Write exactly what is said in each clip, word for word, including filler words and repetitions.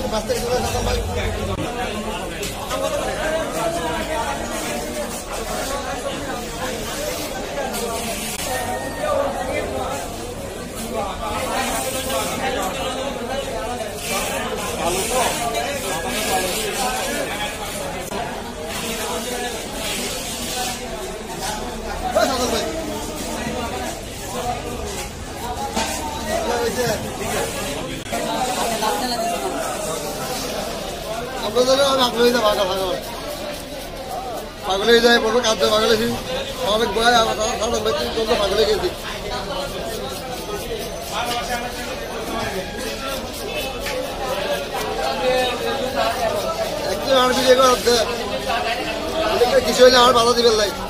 পাগল হয়ে যায় বলবো কাজ পাগল আছি অনেক বয় আমার পাগল হয়ে গেছি একটু আমার বিজয় করতে কিছু হইলে আমার বাধা দিবেন লাই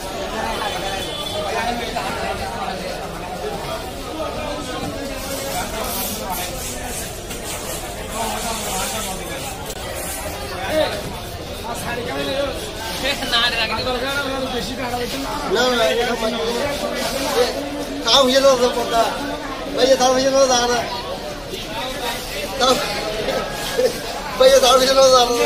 তাও হয়ে যাবে পর্দা ভাইয়া তাও হয়ে যাবে দাঁড়া তাও ভাইয়া তাও হয়ে যাবে দাঁড়া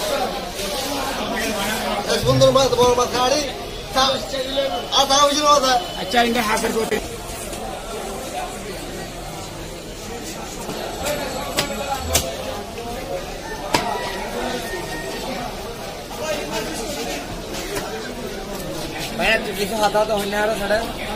সুন্দর মাছ বড় মাছ খাড়ি আর তাও হয়ে যাবে আচ্ছা ইন্ডিয়া হাফের কোটি भैया किसी खाता तो होने आ रहा साढ़े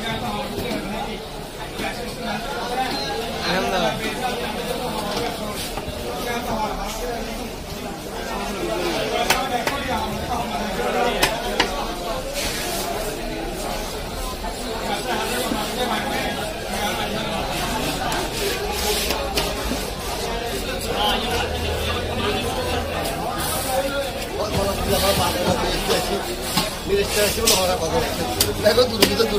मेरे स्टेशन में हमारा पता देखो दूर की तो दूर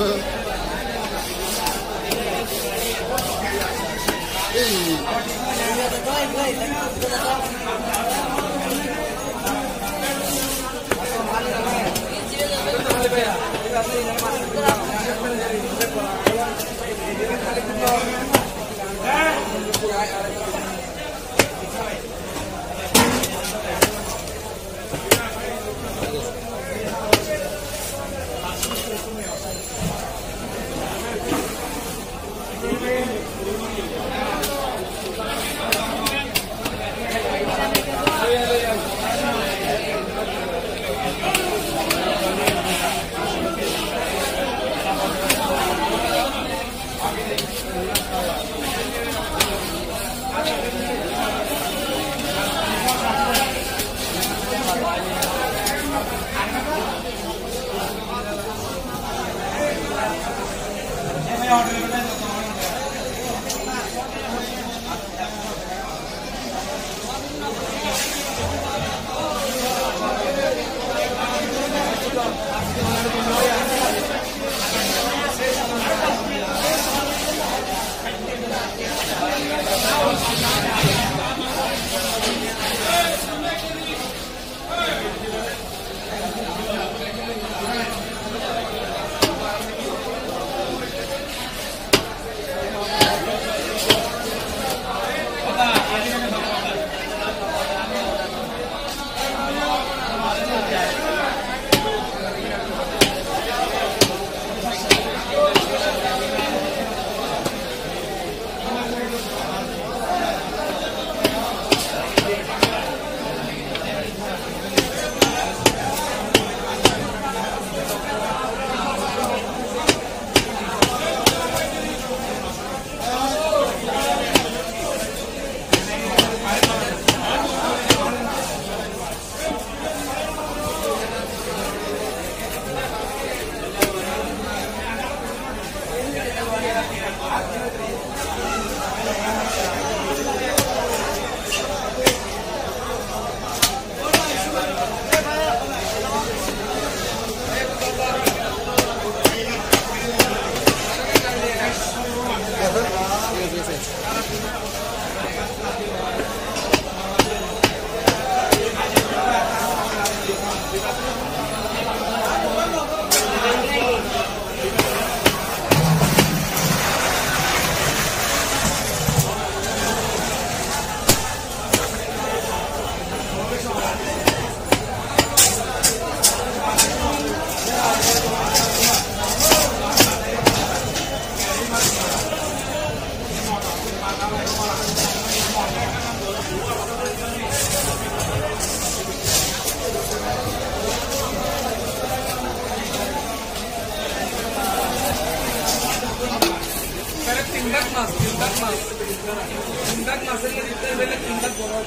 মাছ তিনটাক মাছ তিনটাক মাছের মধ্যে তিনটাক বড়